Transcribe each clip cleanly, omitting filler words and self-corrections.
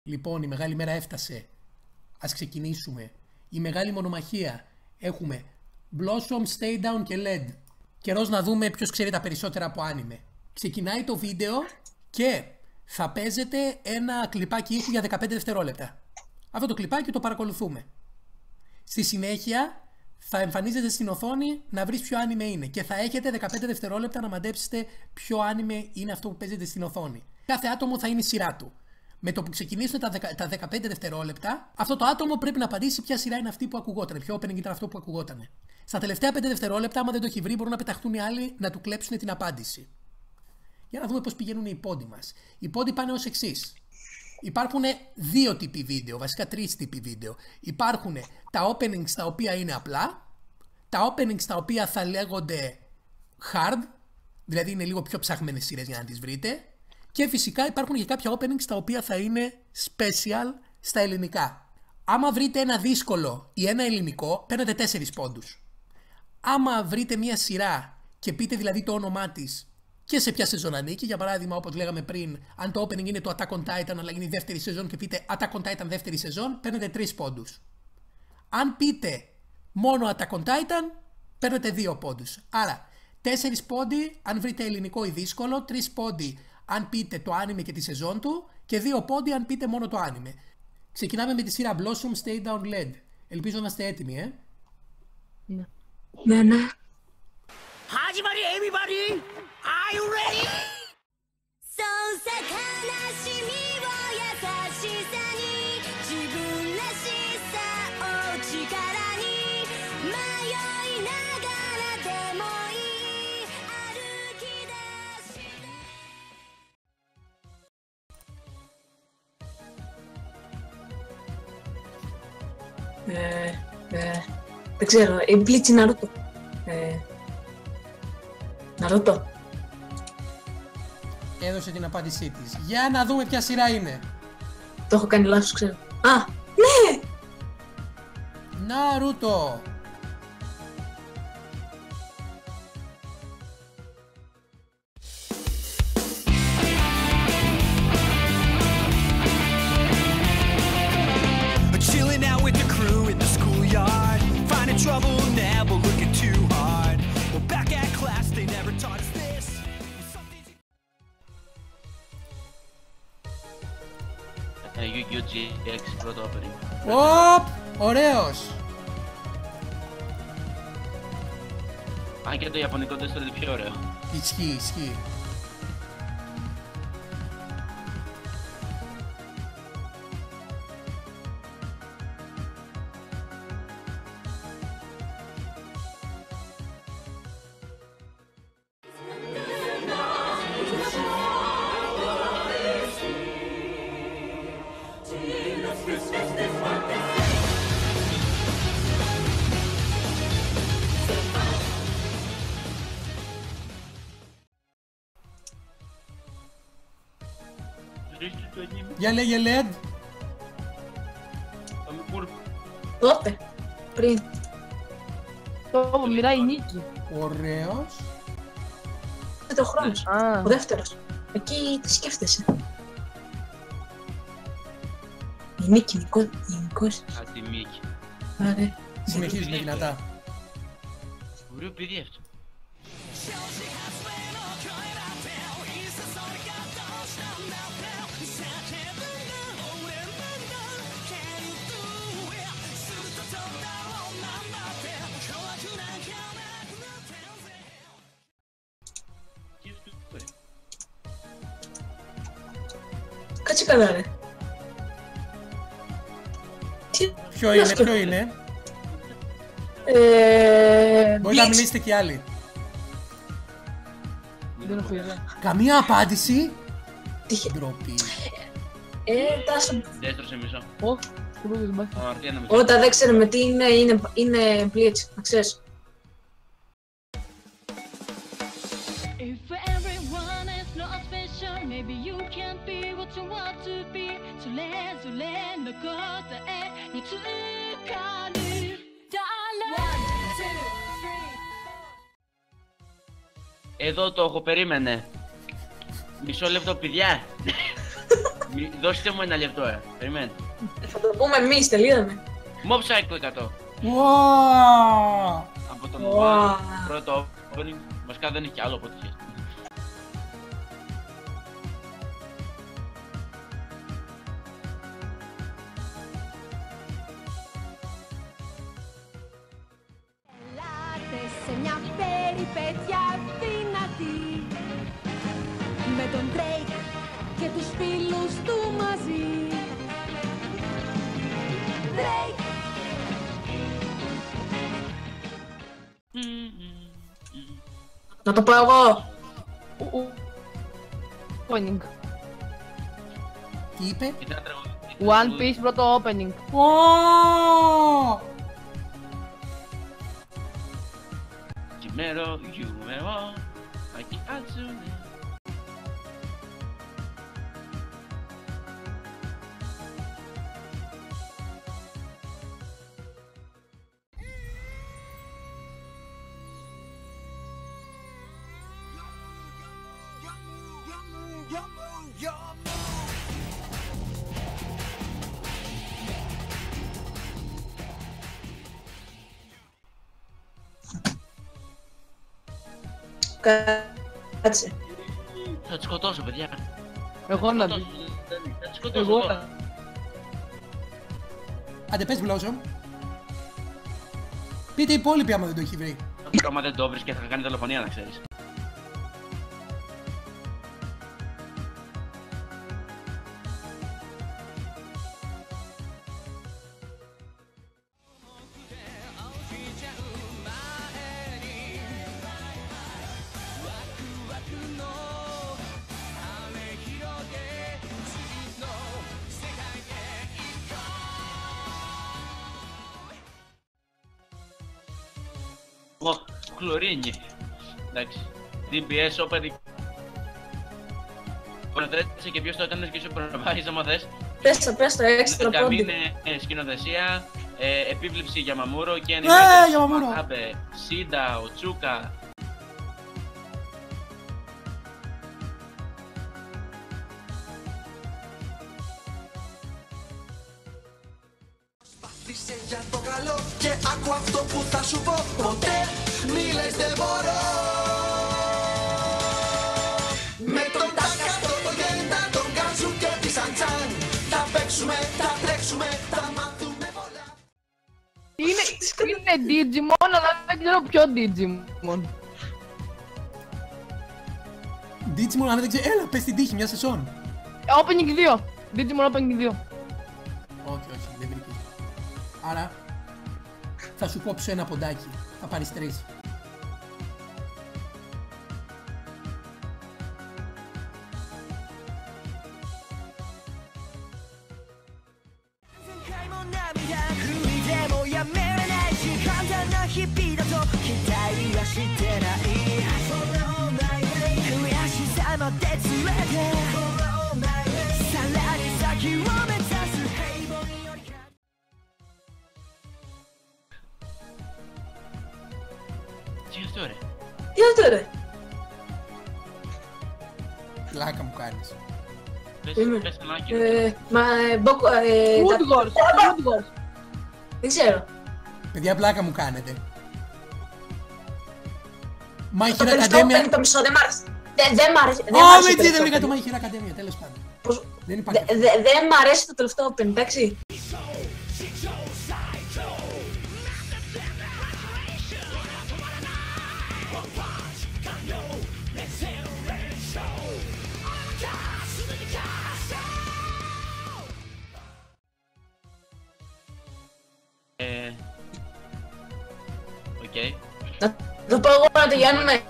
Λοιπόν, η μεγάλη μέρα έφτασε. Ας ξεκινήσουμε. Η μεγάλη μονομαχία. Έχουμε Blossom, Stay Down και LED. Καιρός να δούμε ποιος ξέρει τα περισσότερα από άνιμε. Ξεκινάει το βίντεο και θα παίζετε ένα κλιπάκι ήχου για 15 δευτερόλεπτα. Αυτό το κλιπάκι το παρακολουθούμε. Στη συνέχεια θα εμφανίζεται στην οθόνη να βρεις ποιο άνιμε είναι και θα έχετε 15 δευτερόλεπτα να μαντέψετε ποιο άνιμε είναι αυτό που παίζεται στην οθόνη. Κάθε άτομο θα είναι η σειρά του. Με το που ξεκινήσουν τα 15 δευτερόλεπτα, αυτό το άτομο πρέπει να απαντήσει ποια σειρά είναι αυτή που ακουγόταν, ποιο opening ήταν αυτό που ακουγόταν. Στα τελευταία 5 δευτερόλεπτα, άμα δεν το έχει βρει, μπορούν να πεταχτούν οι άλλοι να του κλέψουν την απάντηση. Για να δούμε πώς πηγαίνουν οι πόντοι μας. Οι πόντοι πάνε ως εξής. Υπάρχουν δύο τύποι βίντεο, βασικά τρεις τύποι βίντεο. Υπάρχουν τα openings τα οποία είναι απλά, τα openings τα οποία θα λέγονται hard, δηλαδή είναι λίγο πιο ψαχμένες σειρές για να τις βρείτε. Και φυσικά υπάρχουν και κάποια openings τα οποία θα είναι special στα ελληνικά. Άμα βρείτε ένα δύσκολο ή ένα ελληνικό, παίρνετε 4 πόντους. Άμα βρείτε μια σειρά και πείτε δηλαδή το όνομά της και σε ποια σεζόν ανήκει, για παράδειγμα όπως λέγαμε πριν, αν το opening είναι το Attack on Titan αλλά είναι η δεύτερη σεζόν και πείτε Attack on Titan δεύτερη σεζόν, παίρνετε 3 πόντους. Αν πείτε μόνο Attack on Titan, παίρνετε 2 πόντους. Άρα 4 πόντοι αν βρείτε ελληνικό ή δύσκολο, 3 πόντοι αν πείτε το άνιμε και τη σεζόν του και 2 πόντοι αν πείτε μόνο το άνιμε. Ξεκινάμε με τη σειρά Blossom, Stay Down, LED. Ελπίζω να είστε έτοιμοι, Ναι. Ναι. Hajimari everybody! Are you ready? そうさ悲しみを優しさに自分らしさを力に迷いながらでもいい歩き出して Δεν ξέρω, η Μπλίτσι Ναρούτο. Ναρούτο. Έδωσε την απάντησή της. Για να δούμε ποια σειρά είναι. Το έχω κάνει λάθος, ξέρω. Α, ναι! Ναρούτο. Chilling out with the crew in the schoolyard. Finding trouble, never looking too hard. Well, back at class, they never taught us this. Yu-Gi-Oh! GX πρώτο opening. Οπ! Ωραίος! Αν και το ιαπωνικό τεστ είναι πιο ωραίο. Ισχύει, ισχύει. Για λέγε LED. Τότε. Πριν. Το μιλάει η Νίκη. Ωραίος. Το χρόνος. Α, Ο δεύτερος. Εκεί τι σκέφτεσαι. Η Νίκη, Νικός. Ατιμίκη. Άρα. Συνεχίζουμε δυνατά. Ωραίο παιδί αυτό. Κάτσε καλά, ρε. Ποιο είναι, ποιο είναι. Μπορεί να μιλήσετε κι άλλοι. δεν έχω ιδέα. Καμία απάντηση. Τύχε. Ντροπή. Τάσο. Δεύτερο μισό. Ω, το πρώτο δεν μάθει. Αμαρτία ένα μισό. Όταν δεν ξέρουμε τι είναι Blitz, να ξέρεις. If everyone is not special, maybe you can't be what you want to be. それぞれの答えにつかる。 Εδώ το έχω, περίμενε. Μισό λεπτό, παιδιά. Δώστε μου ένα λεπτό, περιμένετε. Θα το πούμε εμείς, τελείωνε. Mob Psycho 100. Wow. Από τον Wow. πρώτο opening. Βασικά δεν έχει κι άλλο από ό,τι είχε. Ελάτε σε μια περιπέτεια δυνατή με τον Drake και τους φίλους του μαζί. Drake. Να το πω εγώ. Opening. Τι είπε? Ήταν τραγούδι. One Piece πρώτο opening. Wow. Κιμέρο, γιούμερο, ακι ατσούνε. Κάτσε. Θα τους σκοτώσω, παιδιά. Εγώ να Θα δει. τους σκοτώσω Εγώ. τώρα. Άντε πες Blossom. Πείτε οι υπόλοιποι άμα δεν το έχει βρει. Άμα δεν το βρεις και θα κάνει δολοφονία, να ξέρεις. Χλωρίνι. Εντάξει. DBS, opening. Σκηνοθέτησε και ποιος το έκανε και σου προβάλλεις άμα θες. Πες το έξτρα πόντι. Είναι σκηνοθεσία, επίβλεψη για Μαμούρο και Yamamuro. Άμπε, Σίντα, Οτσούκα. Είσαι για το καλό και άκου αυτό που θα σου πω. Ποτέ μη λες δεν μπορώ. Με τον Τάκα, τον Γέντα, τον Γκάνσου και τη Σαντσάν. Θα παίξουμε, θα τρέξουμε, θα μάθουμε πολλά. Είναι Digimon, αλλά δεν ξέρω ποιο Digimon. Digimon, αν δεν ξέρει. Έλα, πες την τύχη, μια σεσόν. Opening 2. Digimon Opening 2. Όχι, όχι, δεν βρήκε. Άρα θα σου κόψω ένα ποντάκι. Θα πάρεις 3. Τι είναι αυτό, ρε. Τι αυτό ρε. Πλάκα μου κάνεις. Είμαι. Πες ένα άκυρο. Wood Wars. Wood Wars. Δεν ξέρω. Παιδιά, πλάκα μου κάνετε. My Το Hero τελευταίο Academia. opening το μισό δεν μ' άρεσε. Δεν μ' άρεσε. Δεν μ' Ω, άρεσε με το δεν τελευταίο βρήκα το opening. My Hero Academia, τέλος πάντων. Πώς- Δεν υπάρχει. Δεν μ' αρέσει το τελευταίο opening, εντάξει. Οκ. Να το πω εγώ να τελειώνουμε.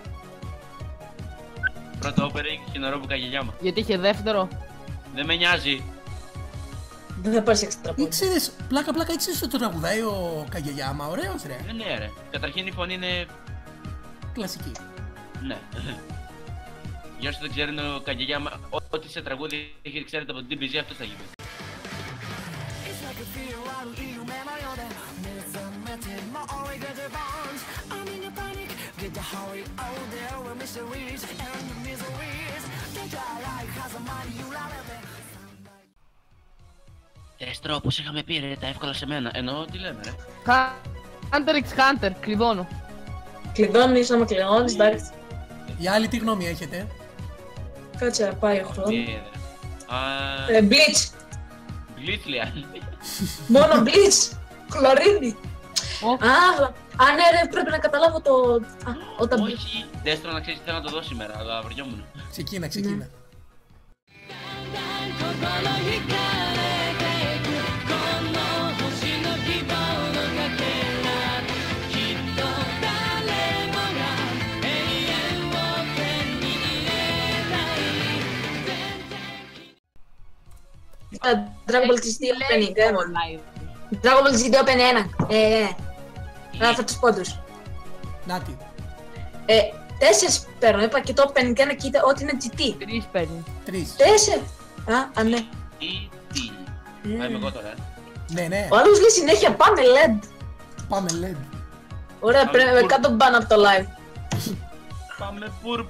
Πρώτο opening, Χινορόμπου Καγεγιάμα. Γιατί είχε δεύτερο. Δεν με νοιάζει. Δεν θα πάρεις έξτρα πόντι. Ήξερες, πλάκα ήξερες ότι το τραγουδάει ο Καγεγιάμα, ωραίος ρε. Ναι, ρε. Καταρχήν η φωνή είναι. Κλασική. Ναι. Για όσοι δεν ξέρουν, ο Καγεγιάμα, ό,τι σε τραγούδι έχει ξέρετε από την DBZ, αυτό θα γίνει. Τεστρό, όπως είχαμε πει ρε, τα εύκολα σε μένα. Εννοώ, τι λέμε ρε. Hunter x Hunter, κλειδώνω. Κλειδώνεις, άμα κλειδώνεις, εντάξει. Οι άλλοι τι γνώμη έχετε? Κάτσε να πάει ο χρόνος. Bleach. Bleach λέει άλλη. Μόνο Bleach. Χλωρίδι. Α, ναι ρε, πρέπει να καταλάβω το... Όχι, Τεστρό να ξέρεις τι θέλω να το δω σήμερα, αλλά βριόμουν. Ξεκίνα. Dragon Ball GT Opening, Dragon Ball GT Opening 1. Θα τους πόντους. Νάτι. 4 παίρνω, είπα και το Opening 1 και ό,τι είναι GT. 3 παίρνει. 3. 4. Α, ναι. Τι. Είμαι εγώ τώρα. Ναι. Ο άλλος λέει συνέχεια πάμε LED. Πάμε LED. Ωραία, πρέπει κάτω μπαν από το live. Πάμε πουρπ.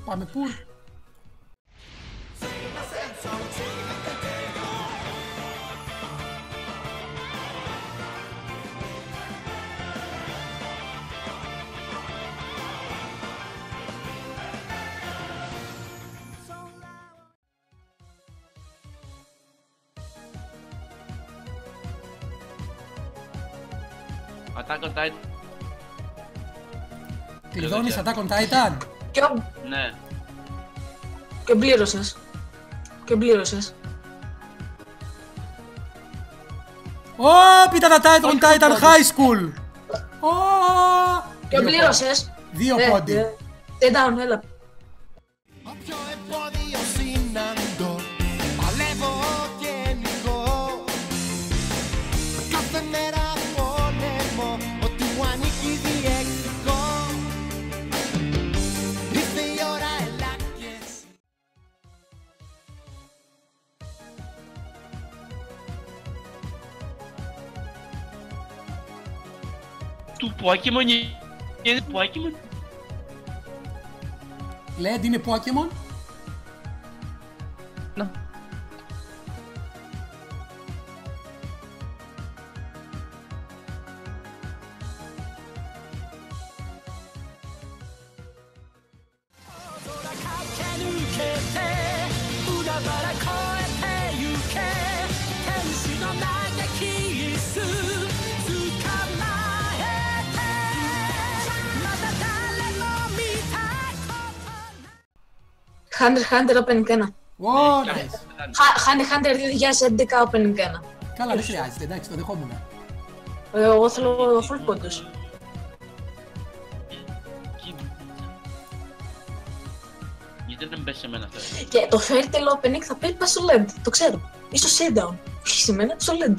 Attack on Titan. Κλειδώνεις Attack on Titan. Ναι. Και πλήρωσες. Πήτα τα Attack on Titan High School. Και πλήρωσες. 2 πόντι. Stay down, έλα. Όποιο εμπόδιο συναντώ, παλεύω και νικώ. Κάθε μέρα πόλεμο, ό,τι μου ανήκει διεκδικώ. Ήρθε η ώρα, έλα και εσύ. Του Pokemon είναι Pokemon. LED είναι Pokemon. Να. Hunter Opening 1. Nice. Hunter 2011 Opening 1. Καλά, δεν χρειάζεται, εντάξει, το δεχόμουν. Εγώ θέλω full πόντους. Γιατί δεν πες σε μένα αυτό. Και το Fairy Tail Opening θα παίρνει στο LED, το ξέρω. Ή στο Showdown. Όχι σε μένα, στο LED.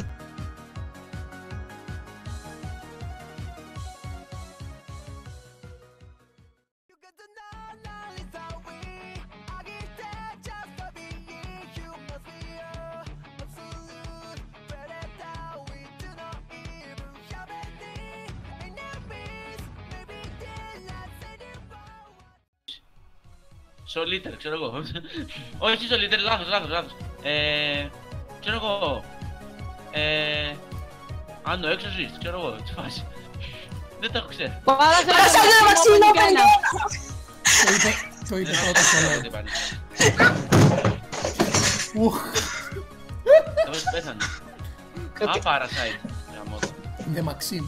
Solitaire, ξέρω εγώ. Όχι Solitaire, λάθος. Ξέρω εγώ. Anno Exorcist, ξέρω εγώ, τι φάση. Δεν τα έχω ξέρει. Παράσανε Βασίλειο Opening 1! Το είπε πρώτα στο LED. Θα πες πέθανε. Α, Parasite. Γαμώτο. The Maxim.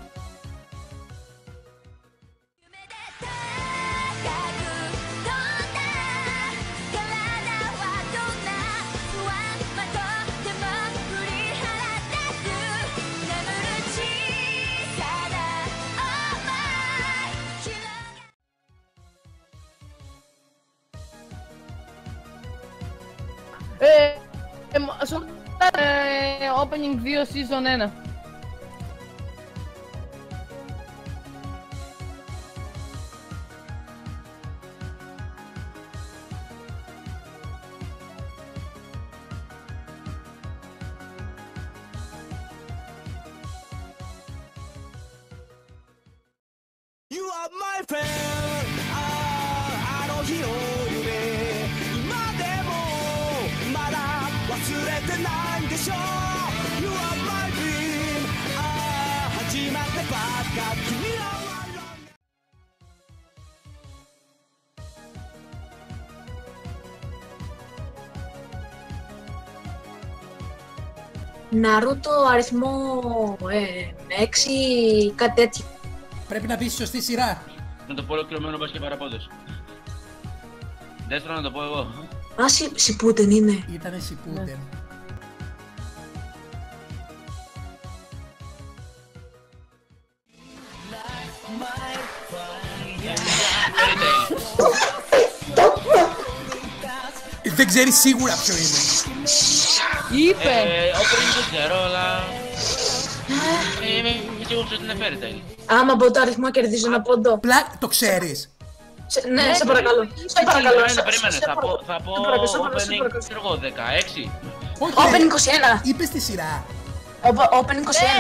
Opening 2 Season 1. You are my friend. あの日の夢、今でもまだ忘れてないんでしょう。 Ναρούτο αριθμό 6, κάτι τέτοιο. Πρέπει να πεις σωστή σειρά. Να το πω ολοκληρωμένο μπας και παραπόδες. Δεύτερο να το πω εγώ. Α, Σιπούτεν είναι. Ήτανε Σιπούντεν. Δεν ξέρει σίγουρα ποιο είναι. Είπε! Όπερ δεν ξέρω, αλλά... Είμαι σίγουρος ότι είναι Fairy Tail. Άμα από το αριθμό κερδίζω ένα πόντο. Το ξέρεις. Ναι, σε παρακαλώ. Σε παρακαλώ. Περίμενε, θα πω opening, ξέρω εγώ, 16. Όχι, Open 21. είπες τη σειρά. Open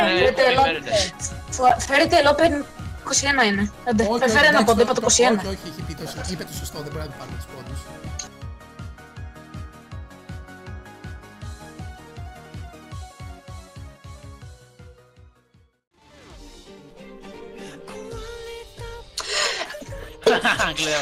21. Fairy Tail Open 21 είναι. Θα φέρει ένα πόντο, είπα το 21. Όχι, είπε το σωστό, δεν πρέπει να του πάρουμε τους πόντους. Κλαίω.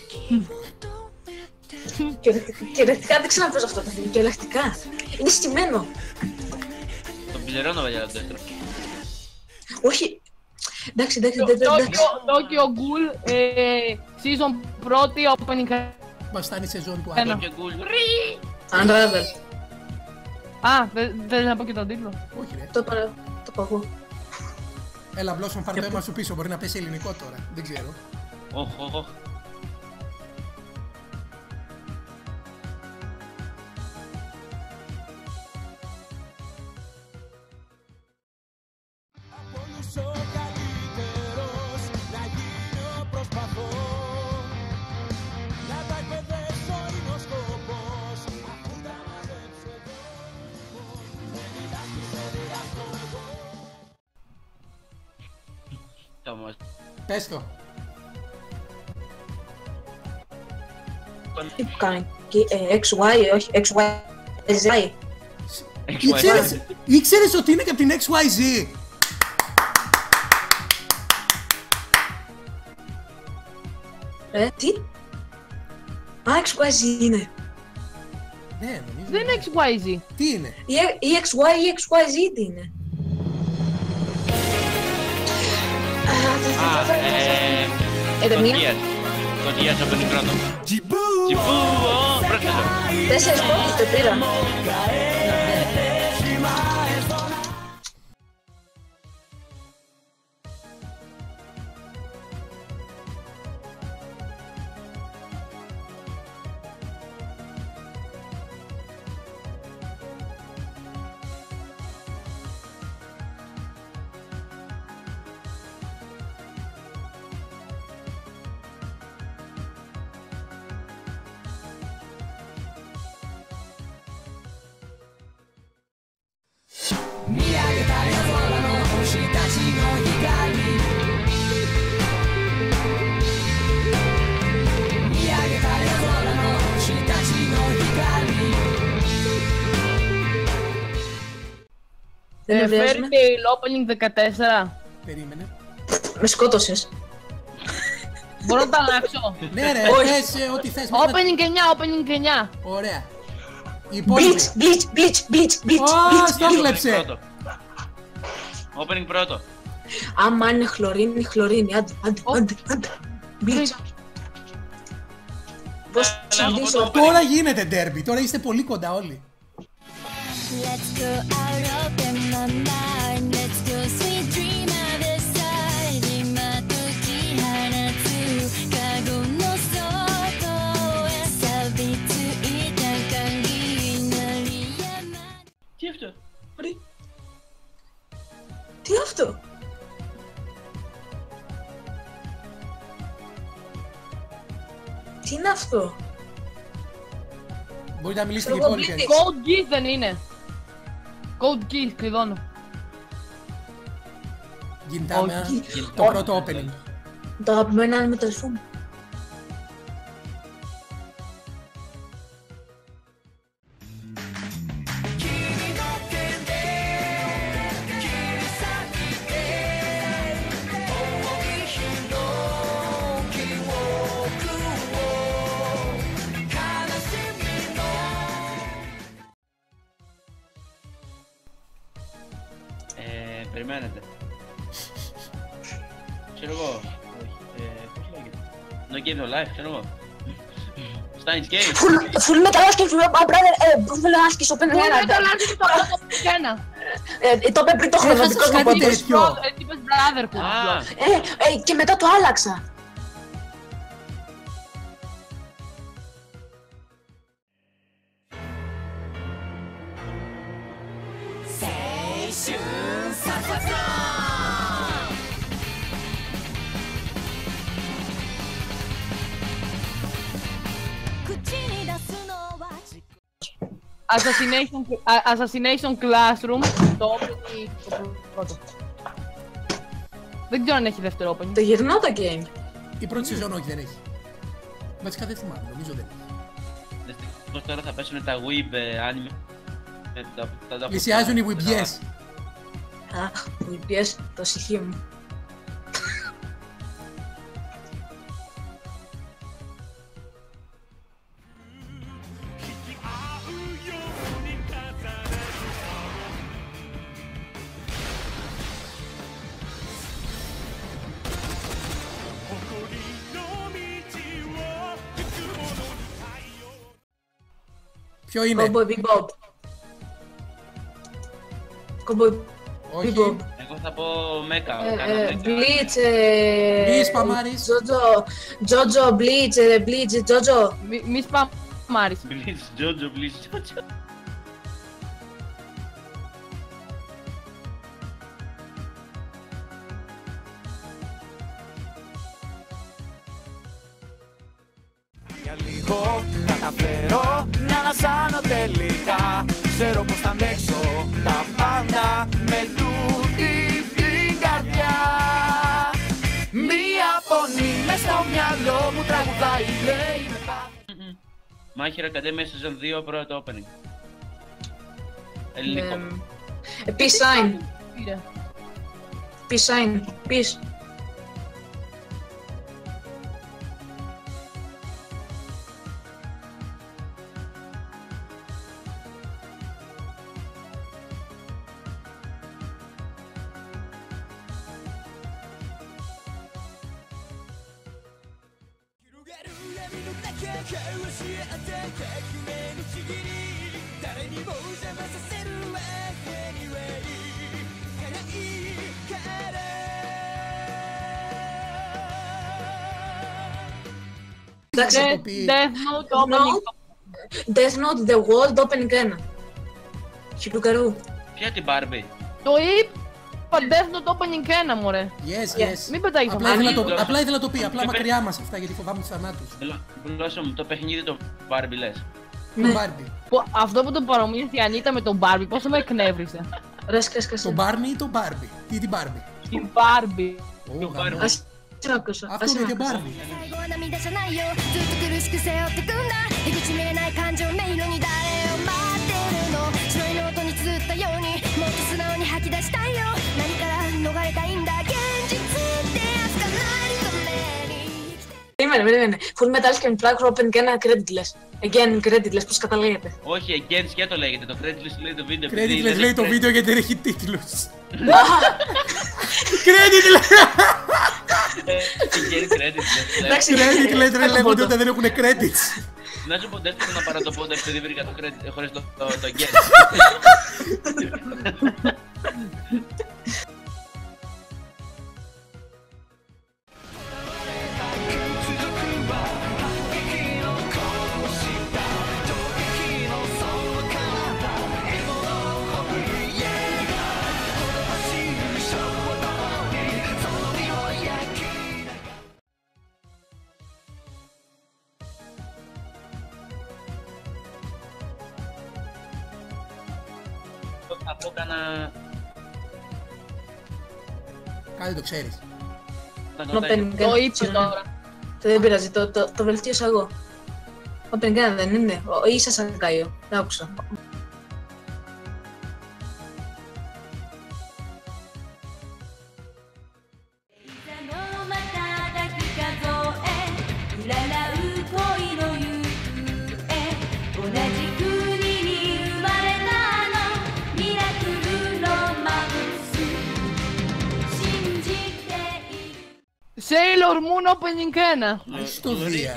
Κυριολεκτικά δεν ξαναπέζω αυτό το παιχνίδι. Κυριολεκτικά. Είναι στημένο. Τον πληρώνω για το δεύτερο. Όχι. Εντάξει. Tokyo Ghoul, season πρώτη, opening. Μας φτάνει η σεζόν του Ένα. άλλου. Και cool. Unravel. Α, δεν να πω και τον τίτλο. Όχι ρε. Το πω εγώ. Έλα Blossom, πάρ' το αίμα σου πίσω, μπορεί να πέσει ελληνικό τώρα. Δεν ξέρω. Οχ. Πες το. Τι που κάνει. XY, όχι. XY. Ήξερες ότι είναι και από την XYZ. Τι. Α, XYZ είναι. Ναι, νομίζω. Δεν είναι XYZ. Τι είναι. Η XY ή XYZ τι είναι. Το Gears opening πρώτο. Τζιμπού, πρόκειται. 4 πόντους το πήρα. Δεν Fairy ευριάζουμε. Tail opening 14. Περίμενε. Με σκότωσες. Μπορώ να τα αλλάξω. Ναι ρε, Όχι. θες ό,τι θες. Opening 9, opening 9. Ωραία. Η υπόλοιπη. Bleach. Στο κλέψε. Opening πρώτο. Άμα είναι χλωρίνη, άντε. Bleach. Πώς συνδύσω. Τώρα γίνεται derby, τώρα είστε πολύ κοντά όλοι. Let's go out, open my mind. Let's go sweet dream of the side. 今時放つカゴの外へ錆びついた鍵鳴りやま Τι αυτό. Τι αυτό. Τι είναι αυτό. Μπορείτε να μιλήσετε και οι Εγώ υπόλοιποι. Code Geass δεν είναι. Code Geass, κλειδώνω. Γιντάμε Όχι. το πρώτο opening. Το αγαπημένο είναι με το αδελφό μου. Περιμένετε. Ξέρω εγώ. Πώς λέγεται. No Game No Life, ξέρω εγώ. Steins Gate. Full Metal Alchemist, Full Alchemist, Open Full Hand. Metal Alchemist το ένα. Το είπε πριν το χρονοτικό κάτι μου. τέτοιο. Είπες Brotherhood. Και μετά το άλλαξα. Assassination Classroom, το opening, το πρώτο. Δεν ξέρω αν έχει δεύτερο opening. Το γυρνώ το game. Η πρώτη σεζόν όχι, δεν έχει. Βασικά δεν θυμάμαι, νομίζω δεν έχει. Δυστυχώς τώρα θα πέσουν τα Weeb anime. Πλησιάζουν οι Weebies. Αχ, μου πιες το ψυχή μου. Ποιο είναι? Cowboy Bebop. Cowboy Όχι. Bebop. Εγώ θα πω Mecha. Bleach. Μη σπαμάρεις. Jojo, Bleach, Jojo. Μη σπαμάρεις. Please, Jojo, please, Jojo. Για λίγο καταφέρω να ανασάνω τελικά. Ξέρω πως θα αντέξω τα πάντα με τούτη την καρδιά. Μία φωνή μες στο μυαλό μου τραγουδάει, λέει με πάθος. My Hero Academia Season 2 πρώτο opening. Ελληνικό. Peace sign. Peace sign. Peace. Εντάξει, Death Note opening. Death Note, The World, Opening 1. Χιλουκαρού. Ποια την Barbie? Το είπα Death Note opening 1, μωρέ. Yes, yes. Μην πετάγεις Απλά αυτό. ήθελα να το πει, απλά μακριά μας αυτά γιατί φοβάμαι τους θανάτους. Blossom, το παιχνίδι το Barbie λες. Το Barbie. Αυτό που τον παρομοίωσε η Ανίτα με τον Barbie, πόσο με εκνεύρισε. Ράσκας. Το Barney ή το Barbie? Τι την Barbie? Την Barbie. Ω, γαμώ. Ας την άκουσα. Αυτό είναι και Barbie. 最後は涙じゃないよずっと苦しく背負ってくんだ出口見えない感情迷路に誰を待ってるの白いノートに綴ったようにもっと素直に吐き出したいよ何から逃れたいんだ現実ってやつか何と目に Περίμενε. Full Metal Alchemist Black Open και ένα creditless. Again creditless, πώς καταλέγεται. Όχι, again σκέτο λέγεται. Το credit λέει το βίντεο. Creditless λέει το βίντεο γιατί δεν έχει τίτλους. Creditless! Creditless ρε λέγονται όταν δεν έχουν credits. Να σου πω δεύτερο να παρατοπώντα επειδή βρήκα το credit χωρίς το again. Θα πω κάνα... Κάτι το ξέρεις. Το είπε τώρα. Δεν πειράζει, το βελτίωσα εγώ. Open 1 δεν είναι, ή Σασακάιο, δεν άκουσα. 「 Sailor Moon Opening 1. Ιστορία.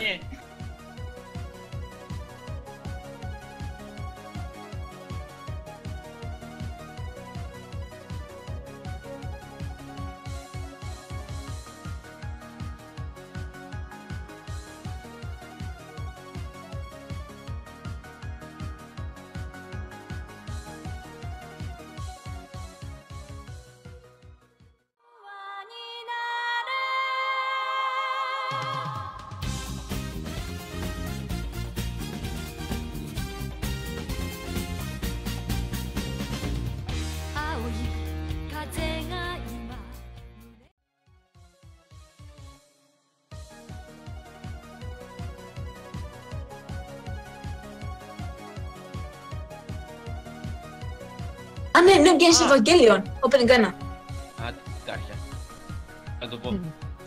Α, ναι, New Games Evangelion, Opening 1. Α, κάρχια. Θα το πω.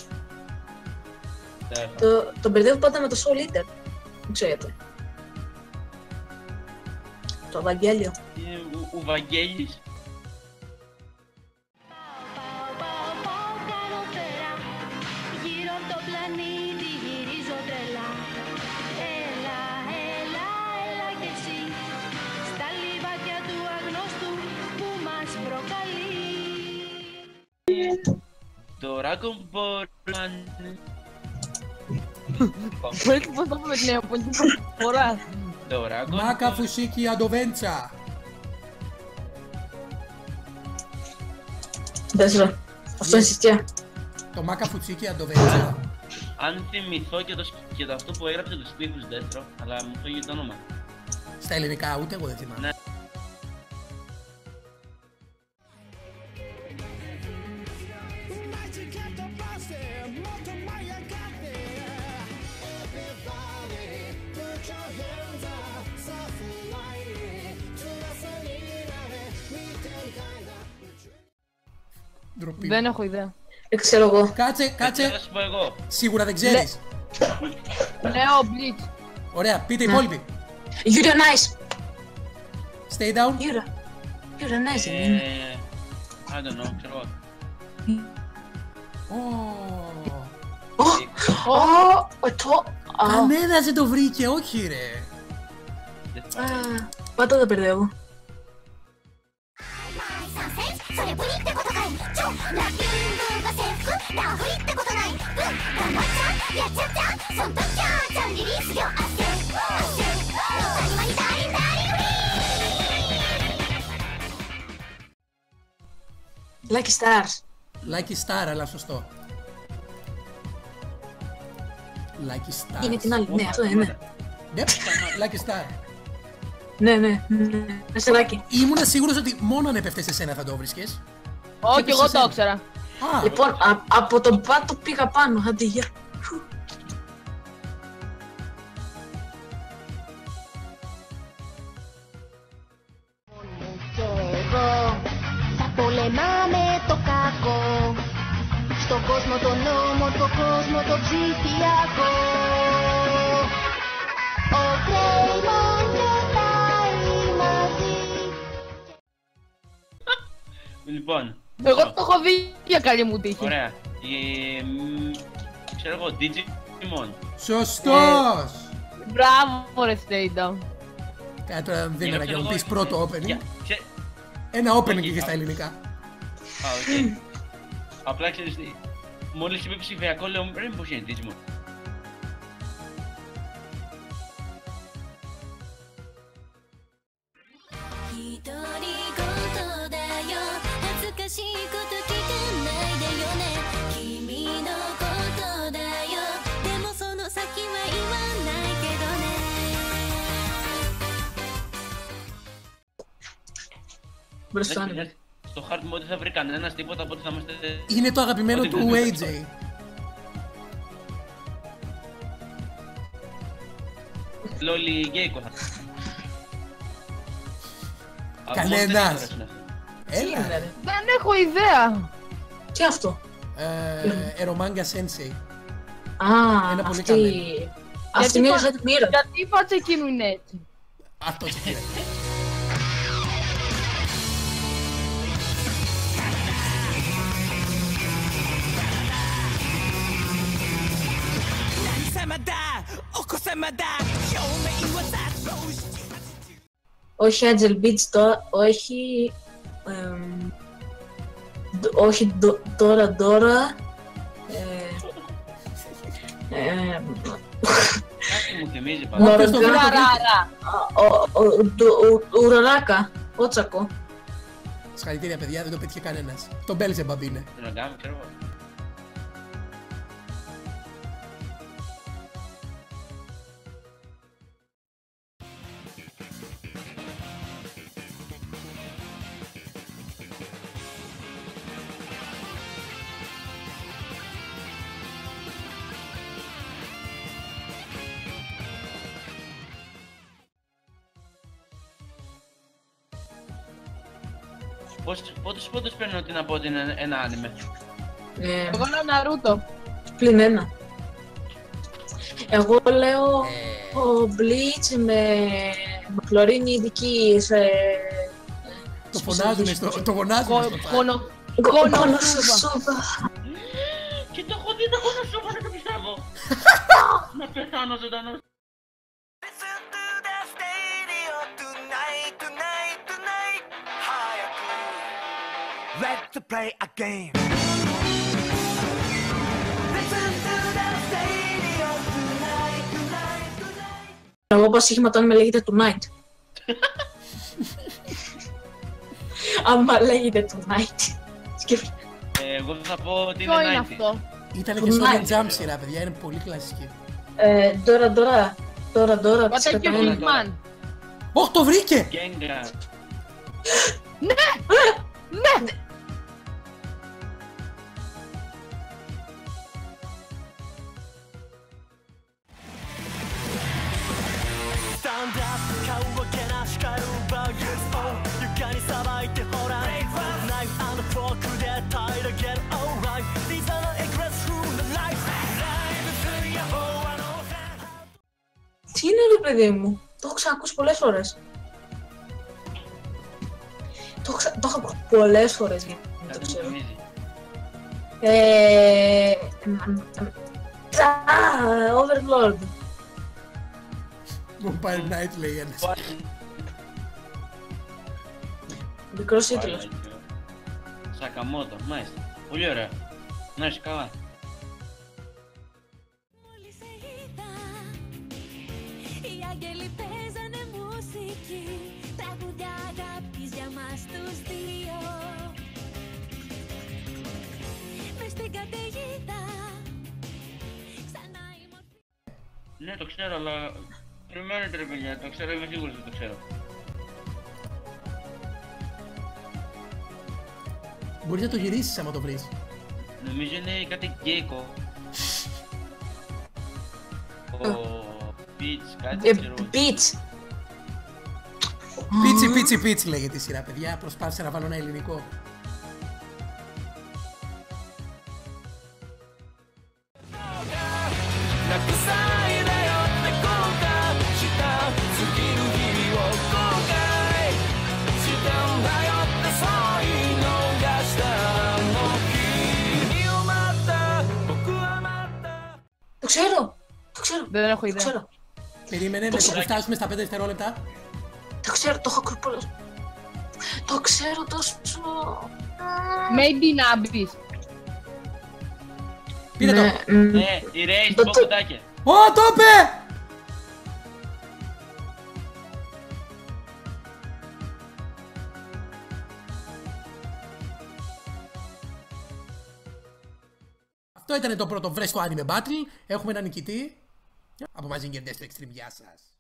Το μπερδεύω πάντα με το Soul Eater. Δεν ξέρω γιατί. Το Ευαγγέλιο. Ο Βαγγέλης. Γύρω από το πλανήτη γυρίζω τρελά. Έλα, έλα, έλα κι εσύ στα λιβάδια του αγνώστου που μας προκαλεί. Το Dragon Ball. Πρέπει πως το πούμε την Ιαπωνική προφορά. Το Dragon Μάκα Ball. Φουσίκι Αντοβέντσα. Τέσσερα. Αυτό είναι συστιά. Το Μάκα Φουσίκι Αντοβέντσα. Αν θυμηθώ και το αυτό που έγραψε το στίχους δεύτερο, αλλά μου φύγει το όνομα. Στα ελληνικά ούτε εγώ δεν θυμάμαι. Ναι. Ντροπή. Δεν έχω ιδέα. Δεν ξέρω εγώ. Κάτσε, Θα κάτσε. σου πω εγώ. Σίγουρα δεν ξέρεις. Λέω Bleach. Ωραία, πείτε οι υπόλοιποι. Yuri on Ice. Stay down. Yuri on Ice δεν είναι. I don't know, ξέρω εγώ. Κανένας δεν το βρήκε, όχι ρε. Πάντα το μπερδεύω. それブリってことかいちょラッピングが制服ラフリってことないブン頑張っちゃやっちゃったそんときゃちゃんリリースよあっせあっせアニマニダーリンダーリンフリー Lucky Stars. Lucky Star, αλλά σωστό. Lucky Star. Είναι την άλλη. Ναι, αυτό είναι. Yep, Lucky Star. Ναι, ναι. Μεσεράκι. Ήμουνα σίγουρος ότι μόνο αν έπεφτε σε σένα θα το βρίσκες. Όχι, εγώ το ήξερα. Α, Λοιπόν, από τον πάτο πήγα πάνω. Άντε, γεια. Και εγώ θα πολεμάμε το κακό στον κόσμο τον όμορφο κόσμο το ψηφιακό. Ο Greymon κρατάει μαζί. Λοιπόν. Εγώ το έχω δει για καλή μου τύχη. Ωραία. Ξέρω εγώ, Digimon. σωστός. Μπράβο ρε Stay Down. Κάτι τώρα δεν είναι ξέρω να μου εγώ, πεις πρώτο opening. Για- Ένα opening Όχι, είχε στα α. ελληνικά. Α, οκ. Απλά ξέρεις τι. Μόλις είπε ψηφιακό λέω πρέπει πως είναι Digimon. 独り言だよ恥ずかしいこと聞かないでよね君のことだよでもその先は言わないけどね Μπροστά Λες, είναι. στο hard mode δεν θα βρει κανένας τίποτα, οπότε θα είμαστε... Είναι το αγαπημένο Ό,τι του δεν AJ. Λόλι γκέικο θα... Κανένας. Τι Έλα. είναι, ρε. Δεν έχω ιδέα. Τι αυτό. Eromanga Sensei. Α, Ένα πολύ αυτή. καμένο. Αυτή Γιατί μοίρασε τη μοίρα. Γιατί η φάτσα εκείνου είναι έτσι. Αυτό τι είναι. Όχι Angel Beats τώρα, όχι... όχι τώρα, Κάτι μου θυμίζει πάντα. Όποιος το βρει, το βρει. Ουραράκα, Ότσακο. Συγχαρητήρια παιδιά, δεν το πέτυχε κανένας. Το Μπέλζεμπαμπ είναι. Τι να κάνουμε, ξέρω εγώ. Πόσους πόντους παίρνω ότι να πω ότι είναι ένα άνιμε? Εγώ λέω Ναρούτο. Πλην ένα. Εγώ λέω ο Bleach με χλωρίνη ειδική σε... Το φωνάζουνε στο πάνω. Κονοσούβα. Και το έχω δει το κονοσούβα, δεν το πιστεύω. Να πεθάνω ζωντανός. Let's play a game. Εγώ πως σίγματον με λέγεται Tonight. Άμα λέγεται Tonight. Εγώ θα πω ότι Ποιο είναι είναι 90. αυτό? Ήτανε και στο Sonic Jump σειρά, παιδιά, είναι πολύ κλασική. Τώρα, What της are you καταμένω. Hitman? Ωχ, το βρήκε! Gengar. Ναι! Stand up 顔をけなしかるバグ床にさばいてほら Knife and fork で平らげる Alright These are the egress through the life Live through your whole and all that Τι είναι ρε παιδί μου, το έχω ξανακούσει πολλές φορές. Το έχω ακούσει πολλές φορές για να το Κάτι μου ξέρω. θυμίζει. Overlord. Vampire Knight λέει ένας. Μικρός τίτλος. Σακαμότο, μάλιστα. Πολύ ωραία. Να είσαι καλά. Μόλις σε είδα, οι άγγελοι παίζανε μουσική, τραγουδιά αγάπης για μας τους δύο. Μες στην καταιγίδα, ξανά η μορφή. Ναι, το ξέρω, αλλά... Περιμένετε ρε παιδιά, το ξέρω, είμαι σίγουρος ότι το ξέρω. Μπορείς να το γυρίσεις άμα το βρεις. Νομίζω είναι κάτι γκέικο. Ο... Peach, κάτι ξέρω. Beats. Πίτσι λέγεται η σειρά, παιδιά. Προσπάθησα να βάλω ένα ελληνικό. Το ξέρω. Δεν έχω Το ιδέα. ξέρω. Περίμενε, με το που φτάσουμε στα 5 δευτερόλεπτα. Το ξέρω, το έχω ακούσει πολλές. Το ξέρω τόσο. Maybe Nabis. Πήρε το. Ναι, η Ρέις, Το- πω κουτάκια. Ω, το είπε! Αυτό ήταν το πρώτο βρες το anime battle. Έχουμε έναν νικητή. Από Mazinger Z στο Extreme. Γεια σας.